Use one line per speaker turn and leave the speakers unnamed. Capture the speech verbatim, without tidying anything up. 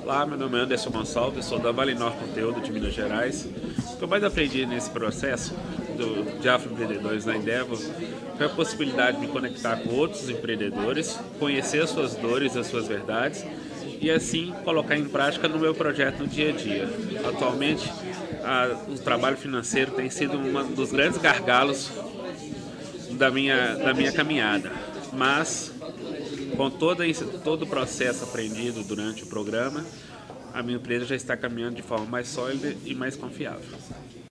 Olá, meu nome é Anderson Gonçalves, sou da Valinor Conteúdo de Minas Gerais. O que eu mais aprendi nesse processo do, de afroempreendedores na Endeavor foi a possibilidade de me conectar com outros empreendedores, conhecer as suas dores, as suas verdades e assim colocar em prática no meu projeto no dia a dia. Atualmente, a, o trabalho financeiro tem sido um dos grandes gargalos da minha, da minha caminhada, mas com todo, esse, todo o processo aprendido durante o programa, a minha empresa já está caminhando de forma mais sólida e mais confiável.